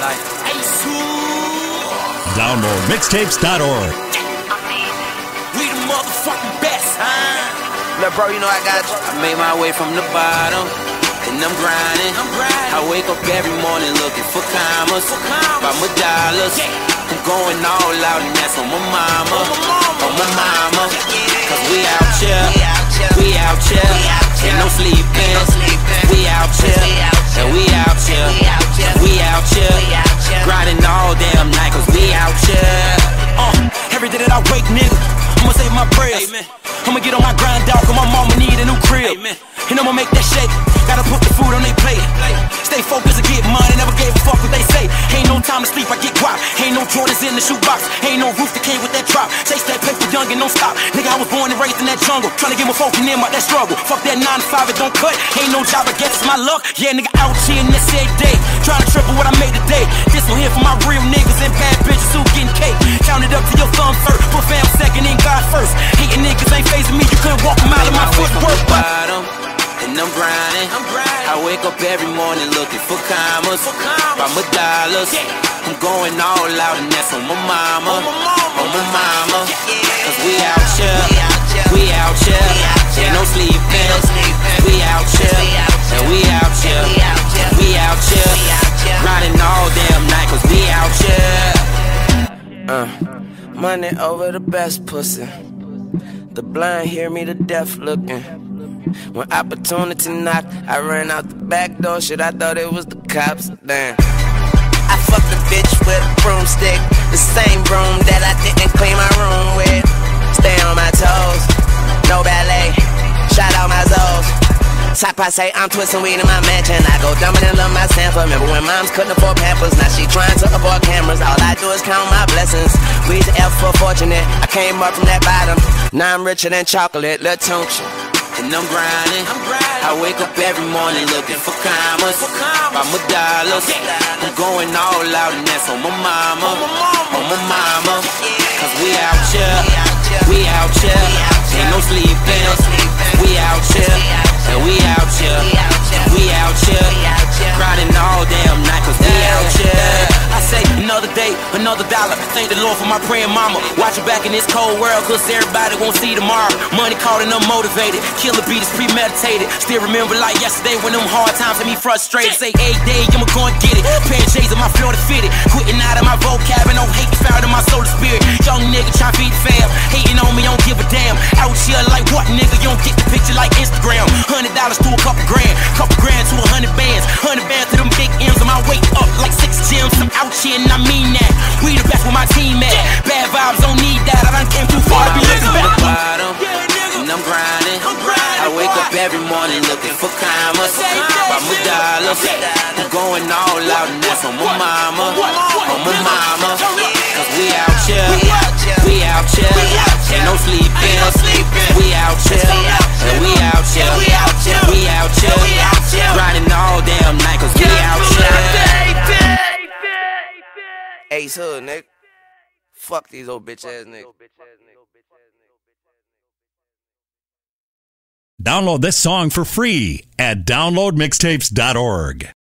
life. Download mixtapes.org. We the motherfucking best, huh? Look, bro, you know I got you. I made my way from the bottom, and I'm grinding. I wake up every morning looking for commas, by my dollars. I'm going all out, and that's on my mama, on my mama. Cause we out here, we out here, ain't no sleeping. We out here, and we out here, we out here, grinding all damn night. Cause we out here. Every day that I wake, nigga, I'ma say my prayers. I'ma get on my grind, dog, cause my mama need a new crib. And I'ma make that shake, gotta put the food on they plate. Stay focused and get money, never gave a fuck what they say. Ain't no time to sleep, I get guap. Ain't no Jordans in the shoebox, ain't no roof that came with that drop. Chase that paper young and don't stop. Nigga, I was born and raised in that jungle, tryna get my folk in them out that struggle. Fuck that 9 to 5, it don't cut. Ain't no job, I guess it's my luck. Yeah, nigga, out here in this every day, tryna triple what I made today. This one here for my real niggas and bad bitches who getting cake. Count it up to your thumb first, put fam second and God first. Hating niggas ain't phasing me, you couldn't walk them out of my footwork. And I'm grinding. I wake up every morning looking for commas, by my dollars. I'm going all out, and that's on my mama, on my mama. Cause we out here, we out here, ain't no sleeping. We out here, and we out here, we out here, grinding all damn night. Cause we out here. Money over the best pussy. The blind hear me, the deaf looking. When opportunity knocked, I ran out the back door. Shit, I thought it was the cops. Damn. I fucked a bitch with a broomstick, the same broom that I didn't clean my room with. Stay on my toes, no ballet. Shout out my Zoes. Top I say I'm twisting weed in my mansion. I go dumbing and love my Sanford. Remember when moms couldn't afford Pampers? Now she trying to avoid cameras. All I do is count my blessings. We's F for fortunate. I came up from that bottom. Now I'm richer than chocolate. Lil' Tunchi. And I'm grinding. I wake up every morning looking for commas, by my dollars. I'm going all out, and that's on my mama, on my mama. Cause we out here, we out here, ain't no sleeping. We out here, and we out here, we out here, grinding all damn night. Cause we out here. I say another day, another dollar. Thank the Lord for my praying mama. Watching back in this cold world, cause everybody won't see tomorrow. Money caught and unmotivated, killer beat is premeditated. Still remember like yesterday when them hard times had me frustrated. Say every day I'ma go and get it. Pair of J's in my Florida fitted. Quitting out of my vocab and no hate found in my soul and spirit. Young nigga tryna feed fam, hating on me, don't give a damn. Out here like what nigga, you don't get the picture like Instagram. $100 to a couple grand to 100 bands. 100 bands to them big M's on my way up like 6 gyms. I'm out here and I mean that. We the best with my team at. Bad vibes, don't need that. I done came too far to be looking back. And I'm grinding. I wake up every morning looking for commas, by my dollars. I'm going all out, and that's on my mama, on my mama. Cause we out here, we out here, ain't no sleeping. We out here, and we out here, we out here, grinding all damn night. Cause we out here. Ace Hood, nigga. Fuck these old bitch ass niggas. Download this song for free at downloadmixtapes.org.